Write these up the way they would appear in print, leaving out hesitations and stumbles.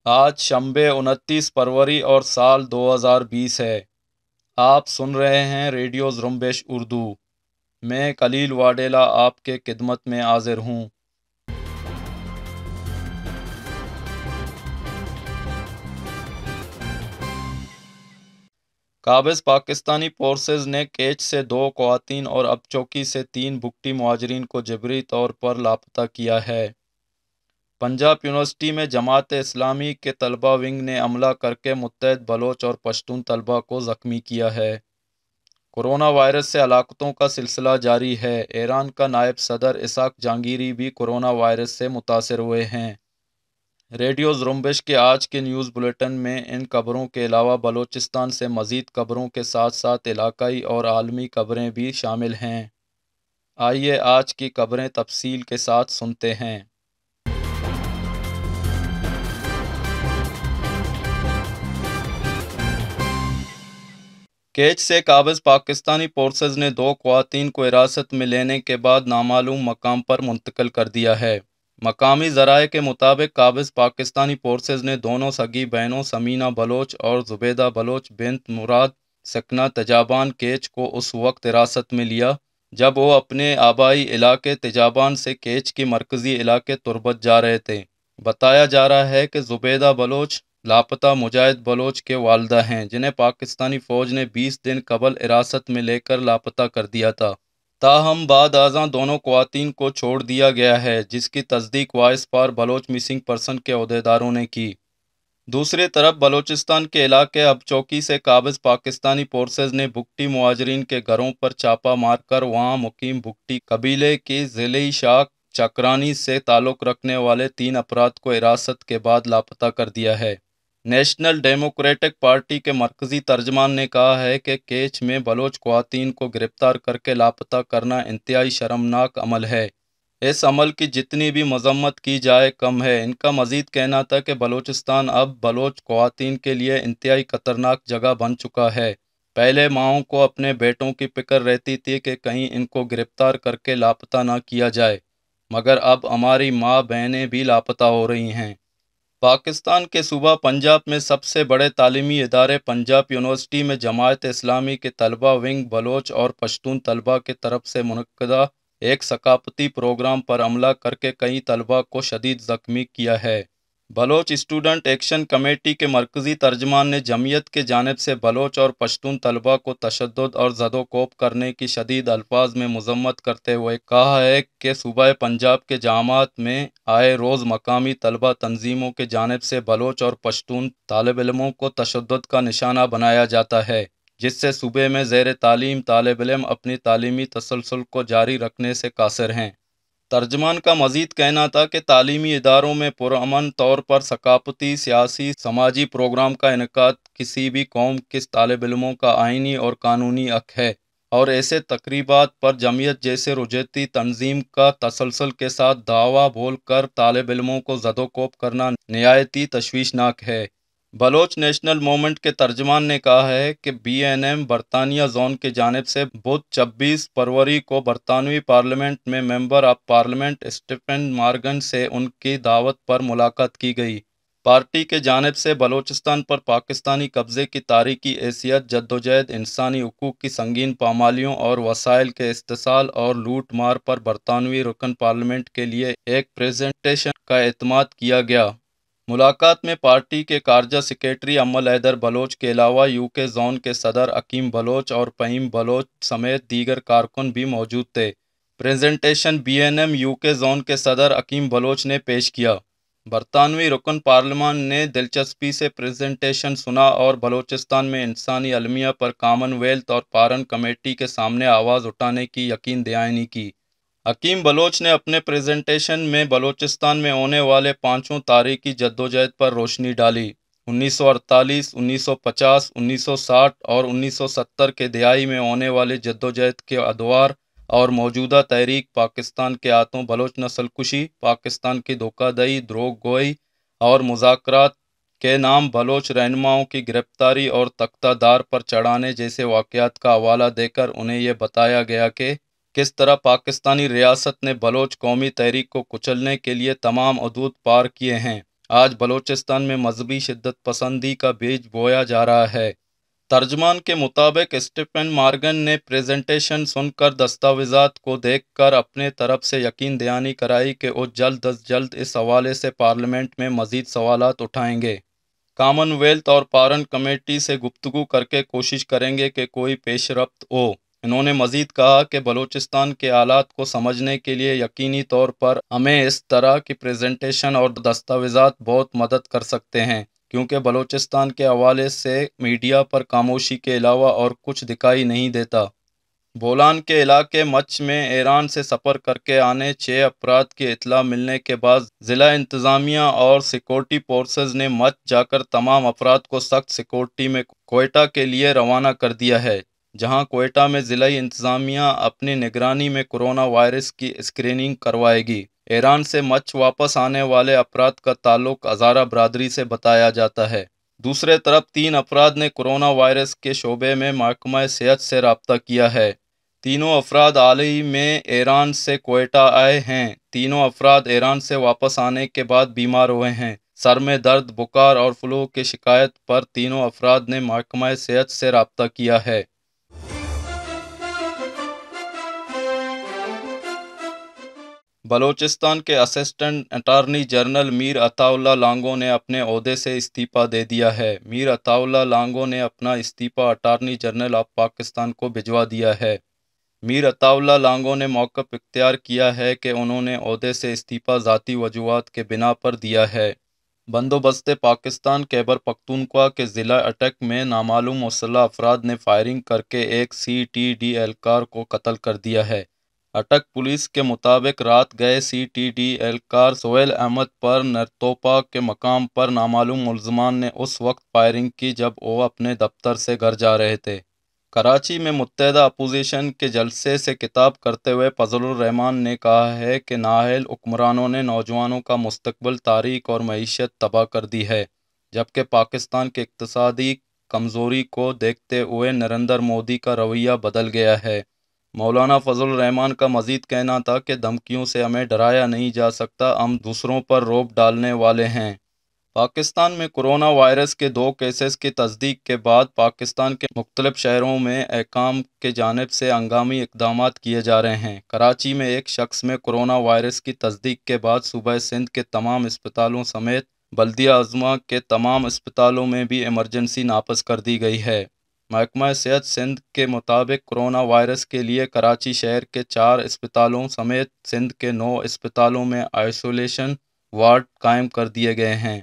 آج شنبے 29 فروری اور سال 2020 ہے۔ آپ سن رہے ہیں ریڈیو زرمبش اردو۔ میں خلیل واڈیلا آپ کے خدمت میں حاضر ہوں۔ قابض پاکستانی فورسز نے کیچ سے 2 خواتین اور ابچوکی سے 3 بگٹی مہاجرین کو جبری طور پر لاپتہ کیا ہے۔ پنجاب یونیورسٹی میں جماعت اسلامی کے طلبہ ونگ نے حملہ کرکے متعدد بلوچ اور پشتون طلبہ کو زخمی کیا ہے۔ کورونا وائرس سے ہلاکتوں کا سلسلہ جاری ہے۔ ایران کا نائب صدر اسحاق جہانگیری بھی کورونا وائرس سے متاثر ہوئے ہیں۔ ریڈیو زرمبش کے آج کے نیوز بلیٹن میں ان خبروں کے علاوہ بلوچستان سے مزید خبروں کے ساتھ ساتھ علاقائی اور عالمی خبریں بھی شامل ہیں۔ آئیے آج کی خبریں تفصیل کے ساتھ سنتے ہیں۔ کیچ سے قابض پاکستانی فورسز نے 2 خواتین کو حراست میں لینے کے بعد نامعلوم مقام پر منتقل کر دیا ہے۔ مقامی ذرائع کے مطابق قابض پاکستانی فورسز نے دونوں سگی بہنوں ثمینہ بلوچ اور زبیدہ بلوچ بنت مراد سکنہ تیجابان کیچ کو اس وقت حراست میں لیا جب وہ اپنے آبائی علاقے تیجابان سے کیچ کے مرکزی علاقے تربت جا رہے تھے۔ بتایا جا رہا ہے کہ زبیدہ بلوچ لاپتہ مجاہد بلوچ کے والدہ ہیں، جنہیں پاکستانی فوج نے 20 دن قبل حراست میں لے کر لاپتہ کر دیا تھا۔ تاہم بعد ازاں دونوں خواتین کو چھوڑ دیا گیا ہے، جس کی تصدیق voice for Baloch missing person کے عہدیداروں نے کی۔ دوسری طرف بلوچستان کے علاقے ابچوکی سے قابض پاکستانی فورسز نے بگٹی مہاجرین کے گھروں پر چھاپہ مار کر وہاں مقیم بگٹی قبیلے کی ضلعی شاخ چکرانی سے تعلق رکھنے والے 3 افراد کو حراست کے بعد لاپتہ کر دیا ہے۔ نیشنل ڈیموکریٹک پارٹی کے مرکزی ترجمان نے کہا ہے کہ کیچ میں بلوچ خواتین کو گرفتار کر کے لاپتہ کرنا انتہائی شرمناک عمل ہے۔ اس عمل کی جتنی بھی مذمت کی جائے کم ہے۔ ان کا مزید کہنا تھا کہ بلوچستان اب بلوچ خواتین کے لیے انتہائی خطرناک جگہ بن چکا ہے۔ پہلے ماؤں کو اپنے بیٹوں کی فکر رہتی تھی کہ کہیں ان کو گرفتار کر کے لاپتہ نہ کیا جائے، مگر اب ہماری ماں بہنیں بھی لاپتہ ہو رہی ہیں۔ پاکستان کے صوبہ پنجاب میں سب سے بڑے تعلیمی ادارے پنجاب یونیورسٹی میں جماعت اسلامی کے طلبہ ونگ بلوچ اور پشتون طلبہ کی طرف سے منعقدہ ایک ثقافتی پروگرام پر حملہ کر کے کئی طلبہ کو شدید زخمی کیا ہے۔ بلوچ اسٹوڈنٹ ایکشن کمیٹی کے مرکزی ترجمان نے جمعیت کی جانب سے بلوچ اور پشتون طلبہ کو تشدد اور زد و کوب کرنے کی شدید الفاظ میں مذمت کرتے ہوئے کہا ہے کہ صوبہ پنجاب کے جامعات میں آئے روز مقامی طلبہ تنظیموں کی جانب سے بلوچ اور پشتون طالب علموں کو تشدد کا نشانہ بنایا جاتا ہے، جس سے صوبے میں زیر تعلیم طالب علم اپنی تعلیمی تسلسل کو جاری رکھنے سے قاصر ہیں۔ ترجمان کا مزید کہنا تھا کہ تعلیمی اداروں میں پرامن طور پر ثقافتی، سیاسی، سماجی پروگرام کا انعقاد کسی بھی قوم کے طالب علموں کا آئینی اور قانونی حق ہے، اور ایسے تقریبات پر جمعیت جیسے رجحتی تنظیم کا تسلسل کے ساتھ دعویٰ بول کر طالب علموں کو زد و کوب کرنا نہایت تشویشناک ہے۔ بلوچ نیشنل موومنٹ کے ترجمان نے کہا ہے کہ بی این ایم برطانیہ زون کی جانب سے بدھ 26 فروری کو برطانوی پارلیمنٹ میں member of parliament Stephen Morgan سے ان کی دعوت پر ملاقات کی گئی۔ پارٹی کی جانب سے بلوچستان پر پاکستانی قبضے کی تاریخی حیثیت، جدوجہد انسانی حقوق کی سنگین پامالیوں اور وسائل کے استحصال اور لوٹ مار پر برطانوی رکن پارلیمنٹ کے لیے ایک پریزنٹیشن کا اہتمام کیا گیا۔ ملاقات میں پارٹی کے خارجہ سیکریٹری امل حیدر بلوچ کے علاوہ یو کے زون کے صدر حکیم بلوچ اور فہیم بلوچ سمیت دیگر کارکن بھی موجود تھے۔ Presentation B N M U K zone کے صدر حکیم بلوچ نے پیش کیا۔ برطانوی رکن پارلیمان نے دلچسپی سے پریزنٹیشن سنا اور بلوچستان میں انسانی المیہ پر کامن ویلتھ اور فارن کمیٹی کے سامنے آواز اٹھانے کی یقین دہانی کی۔ حکیم بلوچ نے اپنے پریزنٹیشن میں بلوچستان میں ہونے والے 5 تاریخی جدوجہد پر روشنی ڈالی۔ 1948، 1950، 1960 اور 1970 کے دہائی میں ہونے والے جدوجہد کے ادوار اور موجودہ تحریک پاکستان کے ہاتھوں بلوچ نسل کشی، پاکستان کی دھوکہ دہی، دروغ گوئی اور مذاکرات کے نام بلوچ رہنماؤں کی گرفتاری اور تختہ دار پر چڑھانے جیسے واقعات کا حوالہ دے کر انہیں یہ بتایا گیا کہ کس طرح پاکستانی ریاست نے بلوچ قومی تحریک کو کچلنے کے لیے تمام حدود پار کیے ہیں آج بلوچستان میں مذہبی شدت پسندی کا بیج بویا جا رہا ہے۔ ترجمان کے مطابق اسٹیفن مارگن نے پریزنٹیشن سن کر دستاویزات کو دیکھ کر اپنے طرف سے یقین دہانی کرائی کہ وہ جلد از جلد اس حوالے سے پارلیمنٹ میں مزید سوالات اٹھائیں گے۔ کامن ویلتھ اور پارن کمیٹی سے گفتگو کر کے کوشش کریں گے کہ کوئی پیش رفت ہو۔ انہوں نے مزید کہا کہ بلوچستان کے حالات کو سمجھنے کے لیے یقینی طور پر ہمیں اس طرح کی پریزنٹیشن اور دستاویزات بہت مدد کر سکتے ہیں، کیونکہ بلوچستان کے حوالے سے میڈیا پر خاموشی کے علاوہ اور کچھ دکھائی نہیں دیتا۔ بولان کے علاقے مچ میں ایران سے سفر کر کے آنے 6 افراد کی اطلاع ملنے کے بعد ضلع انتظامیہ اور سیکورٹی فورسز نے مچ جا کر تمام افراد کو سخت سیکورٹی میں کوئٹہ کے لیے روانہ کر دیا ہے، جہاں کوئٹہ میں ضلعی انتظامیہ اپنی نگرانی میں کورونا وائرس کی اسکریننگ کروائے گی۔ ایران سے مچ واپس آنے والے افراد کا تعلق ہزارہ برادری سے بتایا جاتا ہے۔ دوسرے طرف 3 افراد نے کورونا وائرس کے شعبے میں محکمہ صحت سے رابطہ کیا ہے۔ تینوں افراد حال ہی میں ایران سے کوئٹہ آئے ہیں۔ تینوں افراد ایران سے واپس آنے کے بعد بیمار ہوئے ہیں۔ سر میں درد، بخار اور فلو کی شکایت پر تینوں افراد نے محکمہ صحت سے رابطہ کیا ہے۔ بلوچستان کے اسسٹنٹ اٹارنی جنرل میر عطا اللہ لانگو نے اپنے عہدے سے استعفیٰ دے دیا ہے۔ میر عطا اللہ لانگو نے اپنا استعفیٰ اٹارنی جنرل آف پاکستان کو بھجوا دیا ہے۔ میر عطا اللہ لانگو نے موقف اختیار کیا ہے کہ انہوں نے عہدے سے استعفیٰ ذاتی وجوہات کے بنا پر دیا ہے۔ بندوبست پاکستان خیبر پختونخوا کے ضلع اٹک میں نامعلوم مسلح افراد نے فائرنگ کر کے ایک CTD اہلکار کو قتل کر دیا ہے۔ اٹک پولیس کے مطابق رات گئے CTD اہلکار سہیل احمد پر نرتوپا کے مقام پر نامعلوم ملزمان نے اس وقت فائرنگ کی جب وہ اپنے دفتر سے گھر جا رہے تھے۔ کراچی میں متحدہ اپوزیشن کے جلسے سے خطاب کرتے ہوئے فضل الرحمان نے کہا ہے کہ نااہل حکمرانوں نے نوجوانوں کا مستقبل، تاریخ اور معیشت تباہ کر دی ہے، جبکہ پاکستان کی اقتصادی کمزوری کو دیکھتے ہوئے نریندر مودی کا رویہ بدل گیا ہے۔ مولانا فضل الرحمان کا مزید کہنا تھا کہ دھمکیوں سے ہمیں ڈرایا نہیں جا سکتا، ہم دوسروں پر رعب ڈالنے والے ہیں۔ پاکستان میں کورونا وائرس کے 2 کیسز کی تصدیق کے بعد پاکستان کے مختلف شہروں میں حکام کی جانب سے ہنگامی اقدامات کیے جا رہے ہیں۔ کراچی میں ایک شخص میں کورونا وائرس کی تصدیق کے بعد صوبہ سندھ کے تمام اسپتالوں سمیت بلدیہ اعظمی کے تمام اسپتالوں میں بھی ایمرجنسی نافذ کر دی گئی ہے۔ محکمہ صحت سندھ کے مطابق کورونا وائرس کے لیے کراچی شہر کے 4 اسپتالوں سمیت سندھ کے 9 اسپتالوں میں آئسولیشن وارڈ قائم کر دیے گئے ہیں۔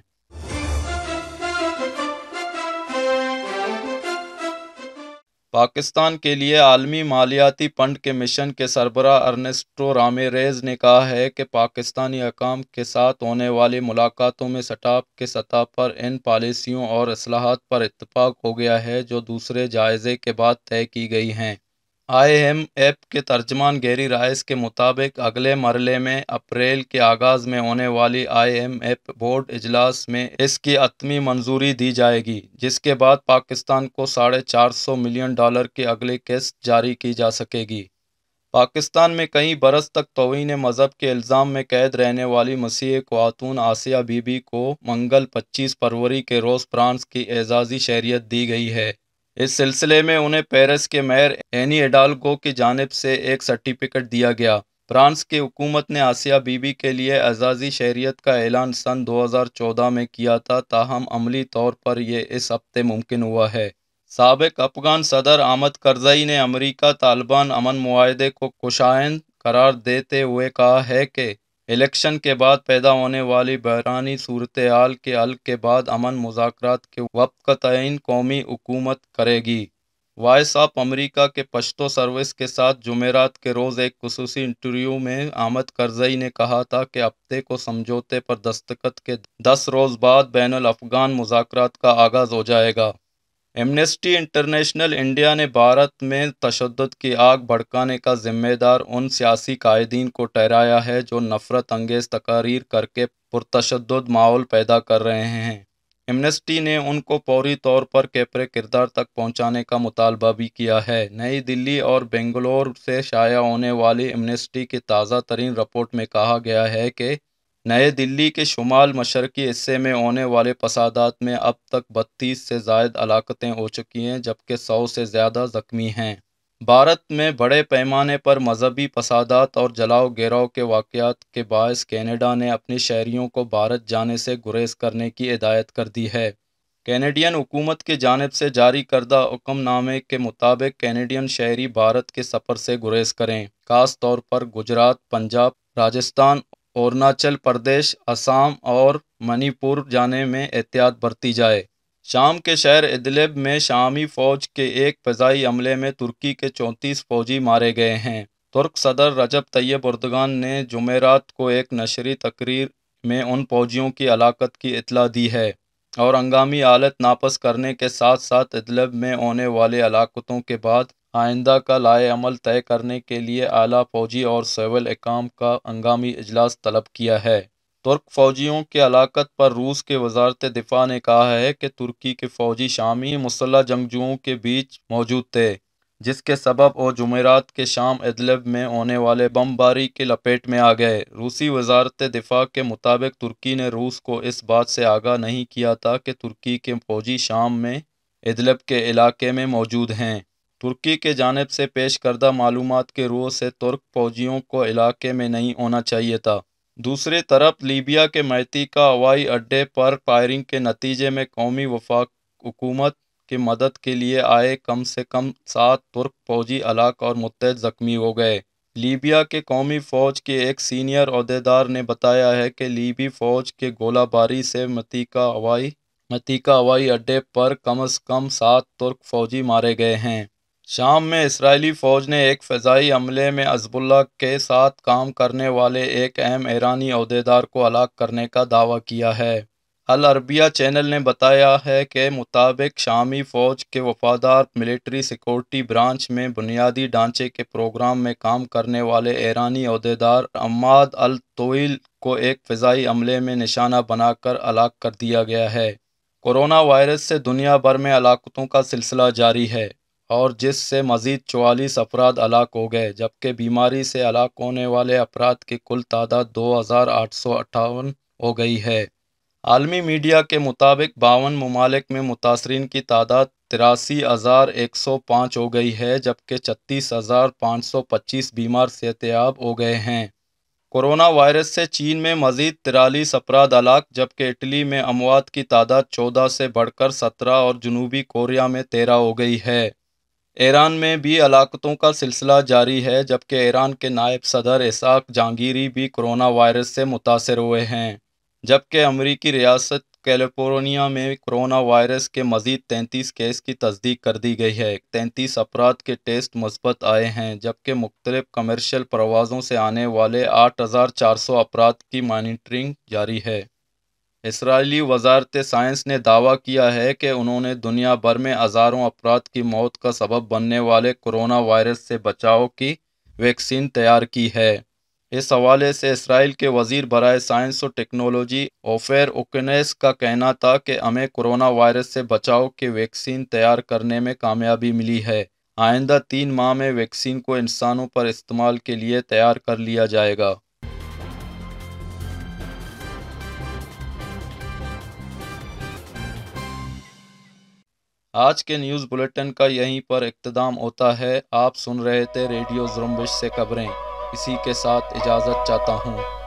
پاکستان کے لیے عالمی مالیاتی فنڈ کے مشن کے سربراہ ارنسٹو رامیریز نے کہا ہے کہ پاکستانی حکام کے ساتھ ہونے والی ملاقاتوں میں سٹاف کی سطح پر ان پالیسیوں اور اصلاحات پر اتفاق ہو گیا ہے جو دوسرے جائزے کے بعد طے کی گئی ہیں۔ IMF کے ترجمان گیری رائس کے مطابق اگلے مرحلے میں اپریل کے آغاز میں ہونے والی IMF بورڈ اجلاس میں اس کی حتمی منظوری دی جائے گی، جس کے بعد پاکستان کو $450 ملین کی اگلی قسط جاری کی جا سکے گی۔ پاکستان میں کئی برس تک توہین مذہب کے الزام میں قید رہنے والی مسیحی خاتون آسیہ بی بی کو منگل 25 فروری کے روز فرانس کی اعزازی شہریت دی گئی ہے۔ اس سلسلے میں انہیں پیرس کے میئر اینی ہڈالگو کی جانب سے ایک سرٹیفکیٹ دیا گیا۔ فرانس کی حکومت نے آسیہ بی بی کے لیے اعزازی شہریت کا اعلان سن 2014 میں کیا تھا، تاہم عملی طور پر یہ اس ہفتے ممکن ہوا ہے۔ سابق افغان صدر حامد کرزئی نے امریکہ طالبان امن معاہدے کو خشائن قرار دیتے ہوئے کہا ہے کہ الیکشن کے بعد پیدا ہونے والی بحرانی صورتحال کے حل کے بعد امن مذاکرات کے وفد کا تعین قومی حکومت کرے گی۔ وائس آف امریکہ کے پشتو سروس کے ساتھ جمعرات کے روز ایک خصوصی انٹرویو میں حامد کرزئی نے کہا تھا کہ ہفتے کو سمجھوتے پر دستخط کے 10 روز بعد بین الافغان مذاکرات کا آغاز ہو جائے گا۔ ایمنسٹی انٹرنیشنل انڈیا نے بھارت میں تشدد کی آگ بھڑکانے کا ذمہ دار ان سیاسی قائدین کو ٹھہرایا ہے جو نفرت انگیز تقاریر کر کے پرتشدد ماحول پیدا کر رہے ہیں۔ ایمنسٹی نے ان کو فوری طور پر کیفر کردار تک پہنچانے کا مطالبہ بھی کیا ہے۔ نئی دلی اور بنگلور سے شائع ہونے والی ایمنسٹی کی تازہ ترین رپورٹ میں کہا گیا ہے کہ نئی دلی کے شمال مشرقی حصے میں ہونے والے فسادات میں اب تک 32 سے زائد ہلاکتیں ہو چکی ہیں، جبکہ 100 سے زیادہ زخمی ہیں۔ بھارت میں بڑے پیمانے پر مذہبی فسادات اور جلاؤ گراؤ کے واقعات کے باعث کینیڈا نے اپنے شہریوں کو بھارت جانے سے گریز کرنے کی ہدایت کر دی ہے۔ کینیڈین حکومت کی جانب سے جاری کردہ حکم نامے کے مطابق کینیڈین شہری بھارت کے سفر سے گریز کریں، خاص طور پر گجرات، پنجاب، راجستھان، اروناچل پردیش، آسام اور منی پور جانے میں احتیاط برتی جائے۔ شام کے شہر ادلب میں شامی فوج کے ایک فضائی حملے میں ترکی کے 34 فوجی مارے گئے ہیں۔ ترک صدر رجب طیب اردگان نے جمعرات کو ایک نشری تقریر میں ان فوجیوں کی ہلاکت کی اطلاع دی ہے اور ہنگامی حالت نافذ کرنے کے ساتھ ساتھ ادلب میں ہونے والے ہلاکتوں کے بعد آئندہ کا لائحہ عمل طے کرنے کے لیے اعلیٰ فوجی اور سول حکام کا ہنگامی اجلاس طلب کیا ہے۔ ترک فوجیوں کی ہلاکت پر روس کے وزارت دفاع نے کہا ہے کہ ترکی کے فوجی شامی مسلح جنگجوؤں کے بیچ موجود تھے، جس کے سبب وہ جمعرات کی شام ادلب میں ہونے والے بمباری کی لپیٹ میں آ گئے۔ روسی وزارت دفاع کے مطابق ترکی نے روس کو اس بات سے آگاہ نہیں کیا تھا کہ ترکی کے فوجی شام میں ادلب کے علاقے میں موجود ہیں۔ ترکی کی جانب سے پیش کردہ معلومات کے روح سے ترک فوجیوں کو علاقے میں نہیں ہونا چاہیے تھا۔ دوسری طرف لیبیا کے مرتیکا ہوائی اڈے پر فائرنگ کے نتیجے میں قومی وفاق حکومت کی مدد کے لیے آئے کم سے کم 7 ترک فوجی ہلاک اور متعدد زخمی ہو گئے۔ لیبیا کے قومی فوج کے ایک سینئر عہدیدار نے بتایا ہے کہ لیبی فوج کے گولہ باری سے مرتیکا ہوائی اڈے پر کم از کم 7 ترک فوجی مارے گئے ہیں۔ شام میں اسرائیلی فوج نے ایک فضائی حملے میں حزب اللہ کے ساتھ کام کرنے والے ایک اہم ایرانی عہدیدار کو ہلاک کرنے کا دعویٰ کیا ہے۔ العربیہ چینل نے بتایا ہے کہ مطابق شامی فوج کے وفادار ملٹری سیکورٹی برانچ میں بنیادی ڈھانچے کے پروگرام میں کام کرنے والے ایرانی عہدیدار عماد الطویل کو ایک فضائی حملے میں نشانہ بنا کر ہلاک کر دیا گیا ہے۔ کورونا وائرس سے دنیا بھر میں ہلاکتوں کا سلسلہ جاری ہے اور جس سے مزید 44 افراد ہلاک ہو گئے، جبکہ بیماری سے ہلاک ہونے والے افراد کی کل تعداد 2858 ہو گئی ہے۔ عالمی میڈیا کے مطابق 52 ممالک میں متاثرین کی تعداد 83,105 ہو گئی ہے، جبکہ 36,525 بیمار صحت یاب ہو گئے ہیں۔ کورونا وائرس سے چین میں مزید 43 افراد ہلاک، جبکہ اٹلی میں اموات کی تعداد 14 سے بڑھ کر 17 اور جنوبی کوریا میں 13 ہو گئی ہے۔ ایران میں بھی ہلاکتوں کا سلسلہ جاری ہے، جبکہ ایران کے نائب صدر اسحاق جہانگیری بھی کورونا وائرس سے متاثر ہوئے ہیں، جبکہ امریکی ریاست کیلیفورنیا میں کورونا وائرس کے مزید 33 کیس کی تصدیق کر دی گئی ہے۔ 33 افراد کے ٹیسٹ مثبت آئے ہیں، جبکہ مختلف کمرشل پروازوں سے آنے والے 8,400 افراد کی مانیٹرنگ جاری ہے۔ اسرائیلی وزارت سائنس نے دعویٰ کیا ہے کہ انہوں نے دنیا بھر میں ہزاروں افراد کی موت کا سبب بننے والے کورونا وائرس سے بچاؤ کی ویکسین تیار کی ہے۔ اس حوالے سے اسرائیل کے وزیر برائے سائنس و ٹیکنالوجی اوفیر اوکینیس کا کہنا تھا کہ ہمیں کورونا وائرس سے بچاؤ کی ویکسین تیار کرنے میں کامیابی ملی ہے۔ آئندہ 3 ماہ میں ویکسین کو انسانوں پر استعمال کے لیے تیار کر لیا جائے گا۔ آج کے نیوز بلیٹن کا یہیں پر اختتام ہوتا ہے۔ آپ سن رہے تھے ریڈیو زرمبش سے خبریں۔ اسی کے ساتھ اجازت چاہتا ہوں۔